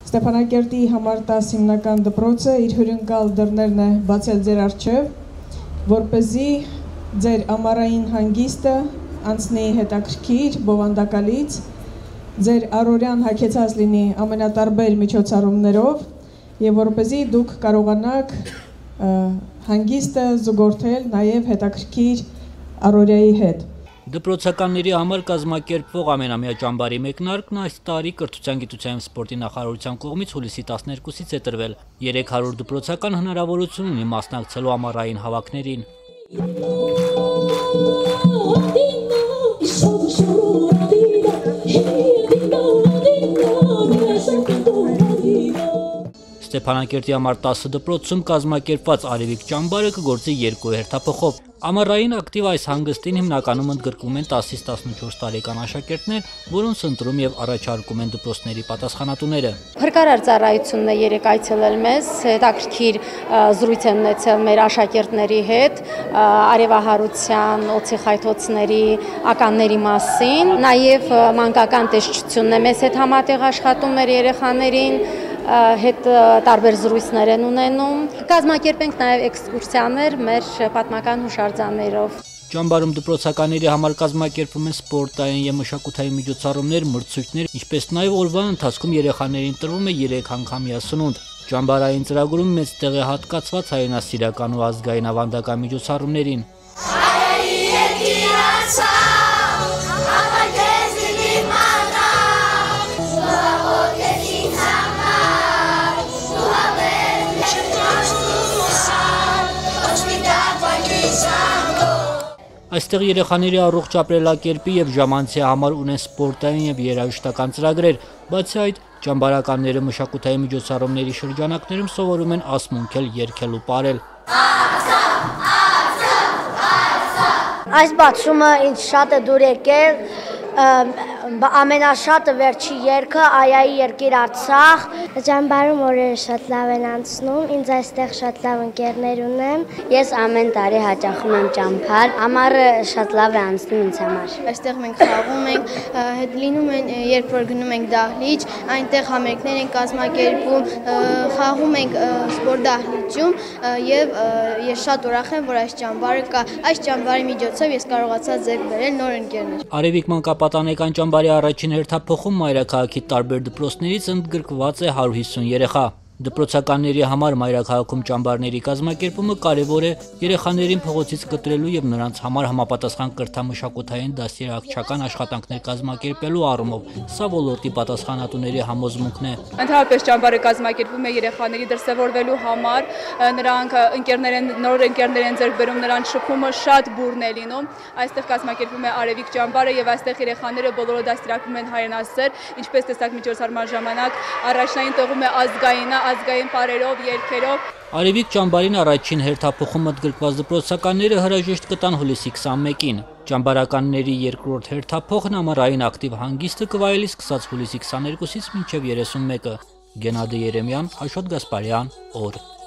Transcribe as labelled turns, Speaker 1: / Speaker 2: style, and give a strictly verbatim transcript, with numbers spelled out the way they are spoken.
Speaker 1: Ստեփանակերտի համար տասը հիմնական դպրոցը իր հյուրընկալ դռներն է բացել ձեր առջև, որպեսզի ձեր ամառային հանգիստը անցնի հետաքրքիր, բովանդակալից, ձեր առօրյան հագեցած լինի ամենատարբեր միջոցառումներով եւ որպեսզի դուք կարողանաք հանգիստը զուգորդել նաեւ հետաքրքիր առօրյայի հետ։
Speaker 2: Դպրոցականների համար կազմակերպվող ամենամյա ճամբարի մեկնարկն այս տարի Կրթության, գիտության և սպորտի նախարարության կողմից հուլիսի տասներկուսից է տրվել։ երեք հարյուր դպրոցական հնարավորություն ունի մասնակցելու ամառային հավաքներին։ Ստեփանակերտի համար տասը դպրոցում կազմակերպված Արևիկ ճամբարը կգործի երկու հերթափոխով։ Ամառային ակտիվ այս հանգստին հիմնականում ընդգրկվում են տասից տասնչորս տարեկան աշակերտներ, որոնց ընտրում եւ առաջարկում են դպրոցների պատասխանատուները։
Speaker 3: Փրկարար ծառայությունն է երեք այցելել մեզ, հետաքրքիր զրույց են ունեցել մեր աշակերտների հետ, արևահարության, օձի խայթոցների, ականների մասին, նաեւ մանկական տեսչությունն է մեզ հետ համատեղ աշխատում մեր երեխաներին հետ տարբեր զրույցներ են ունենում։ Կազմակերպենք նաև էքսկուրսիաներ մեր պատմական հուշարձաններով։
Speaker 2: Ճամբարում դպրոցականների համար կազմակերպվում են սպորտային եւ մշակութային միջոցառումներ, մրցույթներ, ինչպես նաև օրվա ընթացքում երեխաներին տրվում է երեք անգամյա սնունդ։ Ճամբարային ծրագրում մեծ տեղ է հատկացված հայրենասիրական ու ազգային ավանդական միջոցառումներին։ Այստեղ երեխաների առողջ ապրելակերպի եւ ժամանցի համար ունեն սպորտային եւ երաժշտական ծրագրեր, բացի այդ ճամբարականները մշակութային միջոցառումների շրջանակներում սովորում են ասմունքել, երգել ու պարել։
Speaker 4: Այս բացումը ինձ շատ է դուր եկել, ամենաշատը վերջի երգը Այայի երկիր Արցախ։
Speaker 5: Ճամբարում օրերը շատ լավ են անցնում, ինձ այստեղ շատ լավ ընկերներ ունեմ։
Speaker 6: Ես ամեն տարի հաճախում եմ ճամբար, ամառը շատ լավ է անցնում ինձ համար։
Speaker 7: Այստեղ մենք խաղում ենք, լինում են, երբ որ գնում ենք դահլիճ, այնտեղ համերգներ են կազմակերպում, խաղում ենք սպորտ դահլիճում եւ ես շատ ուրախ եմ, որ այս ճամբարը կա։ Այս ճամբարի միջոցով ես կարողացա ձեռք բերել նոր ընկերներ։
Speaker 2: Արևիկ մանկապատանեկան ճամբարի առաջին հերթափոխում մայրաքաղաքի տարբեր դպրոցներից ընդգրկված է հարյուր հիսուն երեխա։ Դպրոցականների համար մայրաքաղաքում ճամբարների կազմակերպումը կարևոր է երեխաներին փողոցից կտրելու եւ նրանց համար համապատասխան կրթամշակութային դաստիարակչական աշխատանքներ կազմակերպելու առումով։ Սա ոլորտի պատասխանատուների համոզմունքն է։
Speaker 8: Ընդհանրապես ճամբարը կազմակերպվում է երեխաների դրսևորվելու համար, նրանք ընկերներ են, նոր ընկերներ են ձեռք բերում, նրանց շփումը շատ բուրն է լինում։ Այստեղ կազմակերպվում է Արևիկ ճամբարը եւ այստեղ երեխաները բոլորը դաստիարակվում են հայրենասեր, ինչպես տեսակ միջոցառման ժամանակ առաջնային տեղում է ազգային ազգային պարերով, երգերով։
Speaker 2: Արևիկ ճամբարին առաջին հերթափոխում ընդգրկված դպրոցականները հրաժեշտ կտան հուլիսի քսանմեկին։ Ճամբարականների երկրորդ հերթափոխն ամառային ակտիվ հանգիստը կվայելի սկսած հուլիսի քսաներկուսից մինչև երեսունմեկը։ Գենադի Երեմյան, Աշոտ Գասպարյան, օր։